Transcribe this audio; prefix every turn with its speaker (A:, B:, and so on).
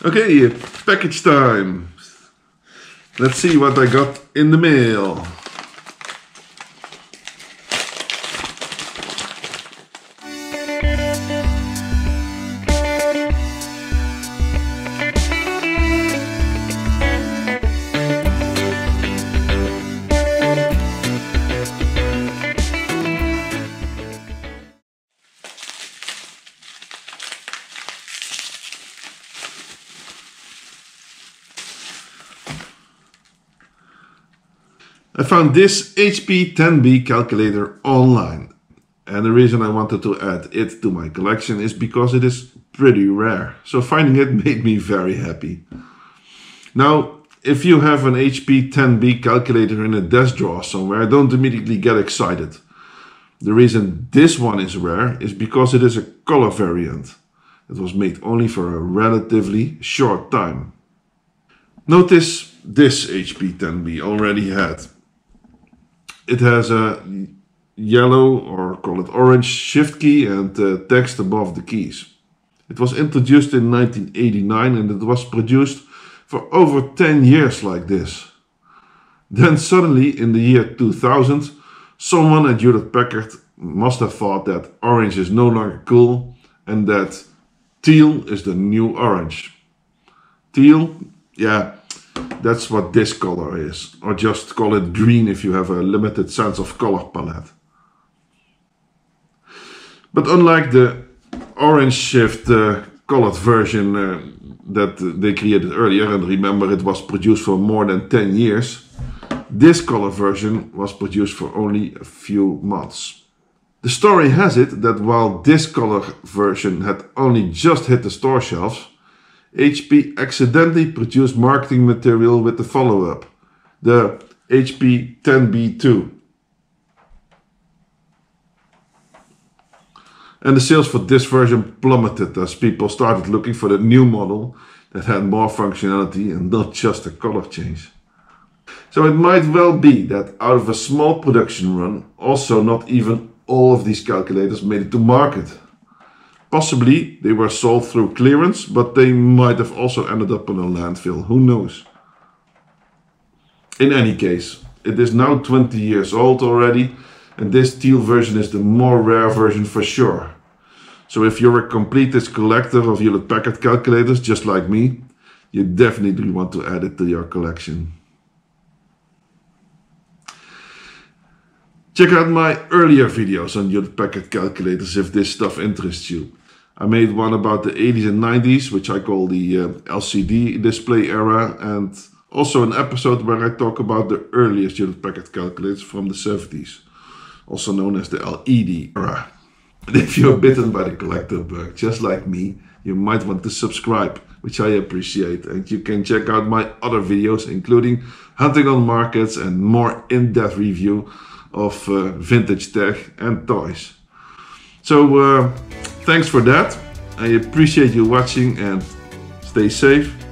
A: Okay, package time. Let's see what I got in the mail. I found this HP 10B calculator online, and the reason I wanted to add it to my collection is because it is pretty rare, so finding it made me very happy. Now, if you have an HP 10B calculator in a desk drawer somewhere, don't immediately get excited. The reason this one is rare is because it is a color variant. It was made only for a relatively short time. Notice this HP 10B already had. It has a yellow, or call it orange, shift key and text above the keys. It was introduced in 1989 and it was produced for over 10 years like this. Then suddenly in the year 2000, someone at Hewlett Packard must have thought that orange is no longer cool and that teal is the new orange. Teal? Yeah. That's what this color is, or just call it green if you have a limited sense of color palette. But unlike the orange shift colored version that they created earlier, and remember it was produced for more than 10 years, this color version was produced for only a few months. The story has it that while this color version had only just hit the store shelves, HP accidentally produced marketing material with the follow-up, the HP 10B2. And the sales for this version plummeted as people started looking for the new model that had more functionality and not just a color change. So it might well be that out of a small production run, also not even all of these calculators made it to market. Possibly they were sold through clearance, but they might have also ended up in a landfill, who knows. In any case, it is now 20 years old already, and this teal version is the more rare version for sure. So if you're a completist collector of Hewlett Packard calculators just like me, you definitely want to add it to your collection. Check out my earlier videos on Hewlett Packard calculators if this stuff interests you. I made one about the 80s and 90s, which I call the LCD display era, and also an episode where I talk about the earliest Hewlett Packard calculators from the 70s, also known as the LED era. And if you're bitten by the collector bug, just like me, you might want to subscribe, which I appreciate, and you can check out my other videos, including hunting on markets and more in-depth review of vintage tech and toys. So thanks for that. I appreciate you watching and stay safe.